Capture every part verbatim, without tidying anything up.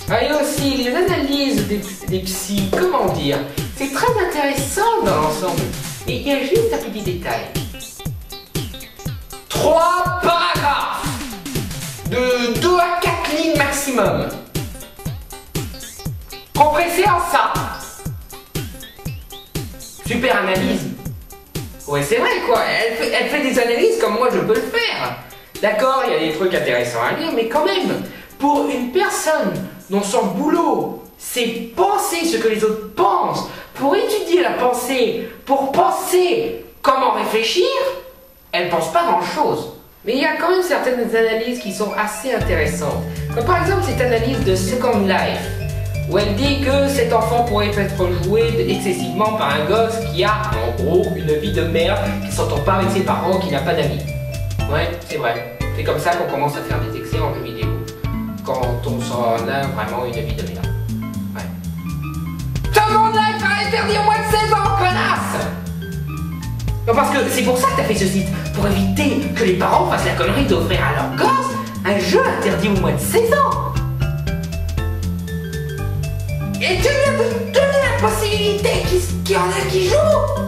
Ah, et aussi les analyses des, des psys, comment dire, c'est très intéressant dans l'ensemble. Et il y a juste un petit détail. Trois paragraphes de deux à quatre lignes maximum. Compressé en ça. Super analyse. Ouais, c'est vrai quoi, elle fait, elle fait des analyses comme moi je peux le faire. D'accord, il y a des trucs intéressants à lire, mais quand même, pour une personne dont son boulot, c'est penser ce que les autres pensent, pour étudier la pensée, pour penser comment réfléchir, elle pense pas grand-chose. Mais il y a quand même certaines analyses qui sont assez intéressantes. Comme par exemple cette analyse de Second Life, où elle dit que cet enfant pourrait être joué excessivement par un gosse qui a, en gros, une vie de merde, qui s'entend pas avec ses parents, qui n'a pas d'amis. Ouais, c'est vrai. C'est comme ça qu'on commence à faire des excès en jeux vidéo. Quand on s'en a vraiment une vie de merde. Ouais. Second Life a interdit au moins de seize ans, connasse! Non, parce que c'est pour ça que t'as fait ce site, pour éviter que les parents fassent la connerie d'offrir à leur gosse un jeu interdit au moins de seize ans. Et tu viens de donner la possibilité qu'il y en a qui jouent.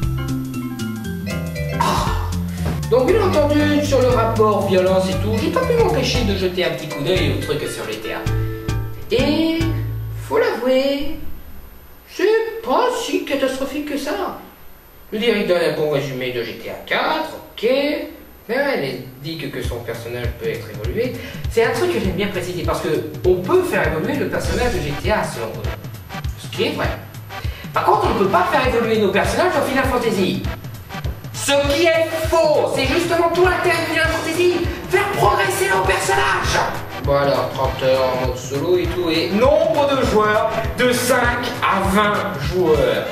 Oh. Donc bien entendu, sur le rapport violence et tout, j'ai pas pu m'empêcher de jeter un petit coup d'œil au truc sur G T A. Et faut l'avouer, c'est pas si catastrophique que ça. Je veux dire, il donne un bon résumé de G T A quatre, ok. Mais elle dit que, que son personnage peut être évolué. C'est un truc que j'aime bien préciser parce que on peut faire évoluer le personnage de G T A selon eux. Ce qui est vrai. Par contre, on ne peut pas faire évoluer nos personnages dans Final Fantasy. Ce qui est faux, c'est justement tout l'intérêt de Final Fantasy. Faire progresser nos personnages. Voilà, trente heures en mode solo et tout. Et nombre de joueurs de cinq à vingt joueurs.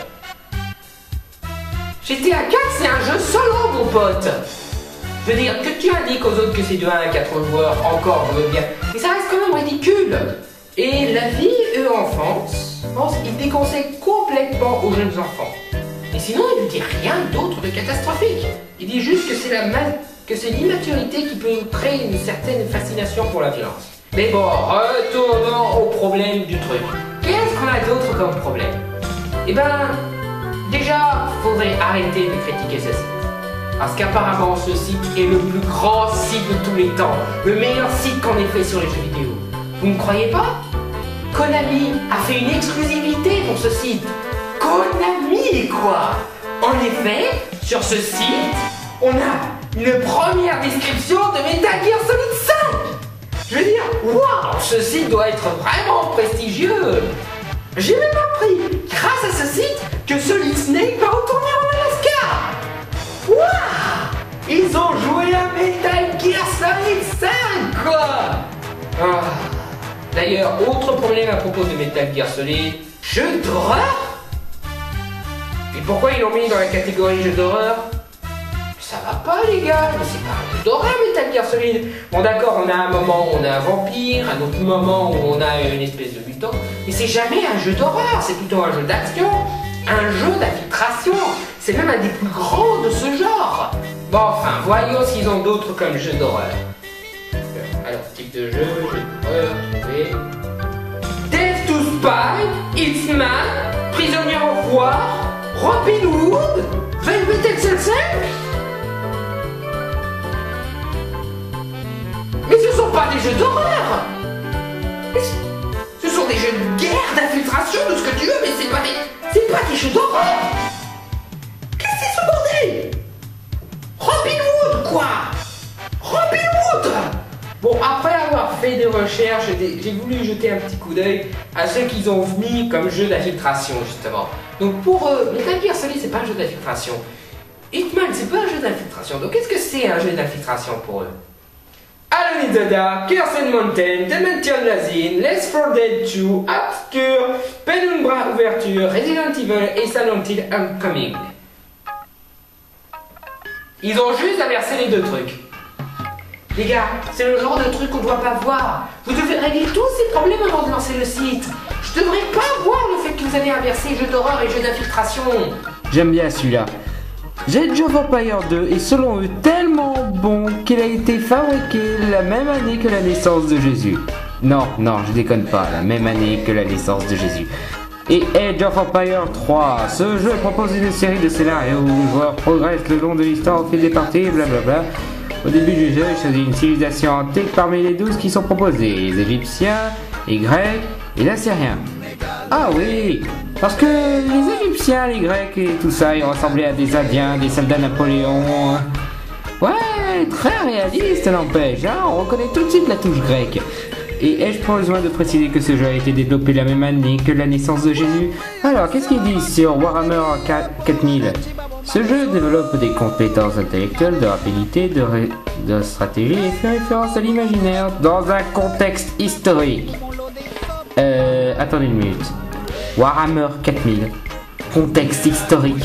G T A quatre, c'est un jeu solo, mon pote. Je veux dire, que tu indiques aux autres que c'est de un à quatre joueurs, encore, je veux bien. Mais ça reste quand même ridicule. Et la vie, eux, enfance, je pense qu'ils déconseillent complètement aux jeunes enfants. Et sinon, il ne dit rien d'autre de catastrophique. Il dit juste que c'est la mal... que c'est l'immaturité qui peut créer une certaine fascination pour la violence. Mais bon, retournons au problème du truc. Qu'est-ce qu'on a d'autre comme problème? Eh ben, déjà, faudrait arrêter de critiquer ce site. Parce qu'apparemment, ce site est le plus grand site de tous les temps. Le meilleur site qu'on ait fait sur les jeux vidéo. Vous ne croyez pas? Konami a fait une exclusivité pour ce site. Konami, quoi! En effet, sur ce site, on a une première description de Metal Gear Solid cinq. Je veux dire, waouh, ce site doit être vraiment prestigieux. J'ai même appris, grâce à ce site, que Solid Snake va retourner en Alaska. Waouh! Ils ont joué à Metal Gear Solid cinq, quoi! Ah. D'ailleurs, autre problème à propos de Metal Gear Solid, jeu d'horreur? Et pourquoi ils l'ont mis dans la catégorie jeu d'horreur? Ça va pas les gars, mais c'est pas un jeu d'horreur Metal Gear Solid. Bon d'accord, on a un moment où on a un vampire, un autre moment où on a une espèce de mutant, mais c'est jamais un jeu d'horreur, c'est plutôt un jeu d'action, un jeu d'infiltration. C'est même un des plus grands de ce genre. Bon enfin, voyons s'ils ont d'autres comme jeux d'horreur. Alors, type de jeu, jeu d'horreur, trouver... Death to Spy, Hitman, Prisonnier of War, Robin Hood, Velvet Excelsior. Mais ce sont pas des jeux d'horreur. Ce sont des jeux de guerre, d'infiltration, de ce que tu veux, mais c'est pas des... C'est pas des jeux d'horreur. Qu'est-ce que c'est ce bordel? Robin Hood, quoi. Robin Hood. Bon, après avoir fait des recherches, j'ai voulu jeter un petit coup d'œil à ceux qu'ils ont mis comme jeu d'infiltration, justement. Donc pour eux, Metal Gear Solid, c'est pas un jeu d'infiltration. Hitman, c'est pas un jeu d'infiltration. Donc qu'est-ce que c'est un jeu d'infiltration pour eux? Alone in the Dark, Cursed Mountain, Dimension Lazine, Left four Dead two, Obscure, Penumbra Ouverture, Resident Evil et Silent Hill Homecoming. Ils ont juste inversé les deux trucs. Les gars, c'est le genre de truc qu'on doit pas voir. Vous devez régler tous ces problèmes avant de lancer le site. Je devrais pas voir le fait que vous avez inversé jeux d'horreur et jeux d'infiltration. J'aime bien celui-là. Age of Empires deux est selon eux tellement bon qu'il a été fabriqué la même année que la naissance de Jésus. Non, non, je déconne pas, la même année que la naissance de Jésus. Et Age of Empires trois, ce jeu propose une série de scénarios où le joueur progresse le long de l'histoire au fil des parties, blablabla. Au début du jeu, il choisit une civilisation antique parmi les douze qui sont proposées, les Égyptiens, les Grecs et les Assyriens. Ah oui, parce que les Égyptiens, les Grecs et tout ça, ils ressemblaient à des Indiens, des soldats Napoléon. Ouais, très réaliste n'empêche, hein, on reconnaît tout de suite la touche grecque. Et ai-je besoin de préciser que ce jeu a été développé la même année que la naissance de Jésus? Alors, qu'est-ce qu'il dit sur Warhammer quatre mille? Ce jeu développe des compétences intellectuelles, de rapidité, de, ré... de stratégie et fait référence à l'imaginaire dans un contexte historique. Euh... Attendez une minute. Warhammer quatre mille. Contexte historique.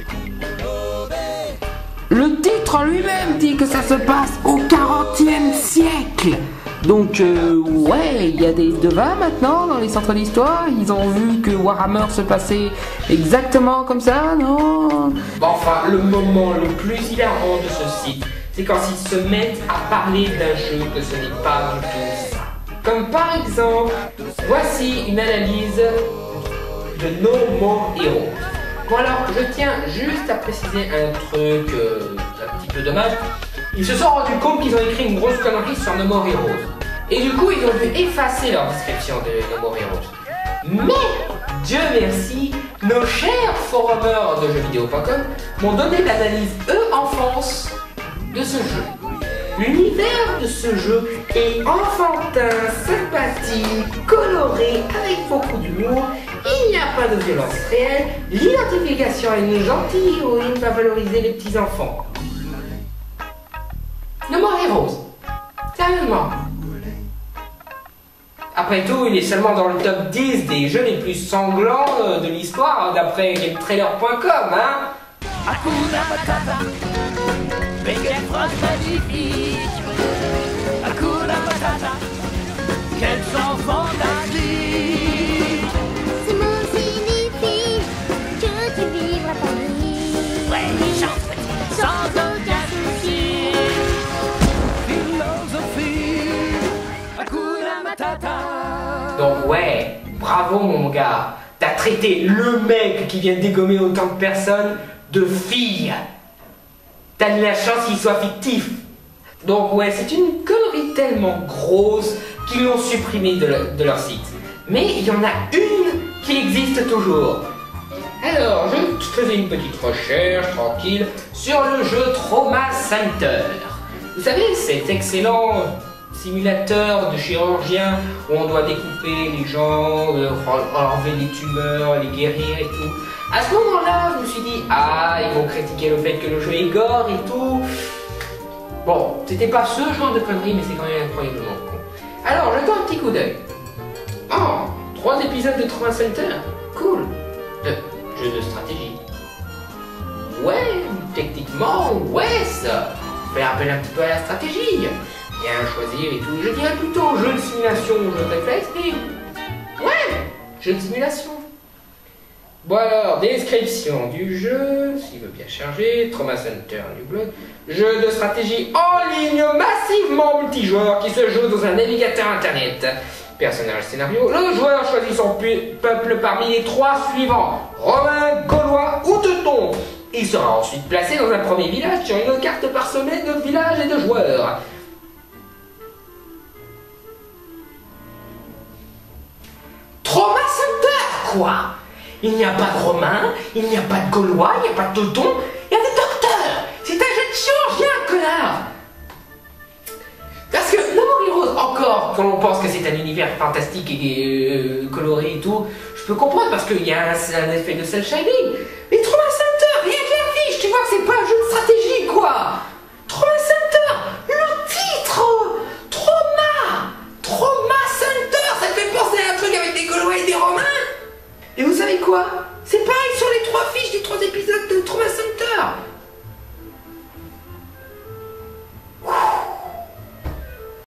Le titre en lui-même dit que ça se passe au quarantième siècle. Donc euh, ouais, il y a des devins maintenant dans les centres d'histoire. Ils ont vu que Warhammer se passait exactement comme ça, non? Enfin, le moment le plus hilarant de ce site, c'est quand ils se mettent à parler d'un jeu que ce n'est pas du tout ça. Comme par exemple, voici une analyse de No More Heroes. Bon alors, je tiens juste à préciser un truc euh, un petit peu dommage. Ils se sont rendus compte qu'ils ont écrit une grosse connerie sur No More Heroes. Et du coup, ils ont dû effacer leur description de No More Heroes. Mais, Dieu merci, nos chers forumers de jeux vidéo point com m'ont donné l'analyse eux enfance de ce jeu. L'univers de ce jeu est enfantin, sympathique, coloré, avec beaucoup d'humour. Il n'y a pas de violence réelle. L'identification à une gentille héroïne va valoriser les petits enfants. No More Heroes. Sérieusement. Après tout, il est seulement dans le top dix des jeux les plus sanglants de l'histoire, d'après GameTrailer point com, hein. Hakuna Matata, mais quelle phrase magnifique. Hakuna Matata, quel chant fantastique. Ce mot signifie que tu vivras ta vie. Ouais, chante petit, sans aucun souci. Philosophie, Hakuna Matata. Donc ouais, bravo mon gars. T'as traité le mec qui vient de dégommer autant de personnes de fille. T'as de la chance qu'il soit fictif. Donc ouais, c'est une connerie tellement grosse qu'ils l'ont supprimé de, le, de leur site. Mais il y en a une qui existe toujours. Alors, je faisais une petite recherche tranquille sur le jeu Trauma Center. Vous savez, cet excellent simulateur de chirurgien où on doit découper les gens, euh, enlever les tumeurs, les guérir et tout. À ce moment-là, je me suis dit, ah, ils vont critiquer le fait que le jeu est gore et tout. Bon, c'était pas ce genre de conneries, mais c'est quand même incroyablement con. Alors, jetons un petit coup d'œil. Oh, trois épisodes de Trauma Center. Cool. De jeu de stratégie. Ouais, techniquement, ouais, ça. Fait appel un petit peu à la stratégie. Bien choisir et tout. Je dirais plutôt jeu de simulation ou jeu de réflexe, mais ouais, jeu de simulation. Bon alors, description du jeu, s'il veut bien charger, Trauma Center, New Blood, jeu de stratégie en ligne massivement multijoueur qui se joue dans un navigateur internet. Personnage scénario, le joueur choisit son peuple parmi les trois suivants, Romains, Gaulois ou Teutons. Il sera ensuite placé dans un premier village sur une carte parsemée de villages et de joueurs. Trauma Center, quoi? Il n'y a pas de Romains, il n'y a pas de Gaulois, il n'y a pas de Teutons, il y a des docteurs. C'est un jeu de chirurgien, connard. Parce que No More Heroes, encore, quand on pense que c'est un univers fantastique et euh, coloré et tout, je peux comprendre parce qu'il y a un, un effet de cel shading. Mais Trauma Center, rien que l'affiche, tu vois que c'est pas un jeu de stratégie, quoi. Trauma Center, le titre, Trauma, Trauma Center, ça te fait penser à un truc avec des Gaulois et des Romains. Et vous savez quoi? C'est pareil sur les trois fiches des trois épisodes de Trauma Center.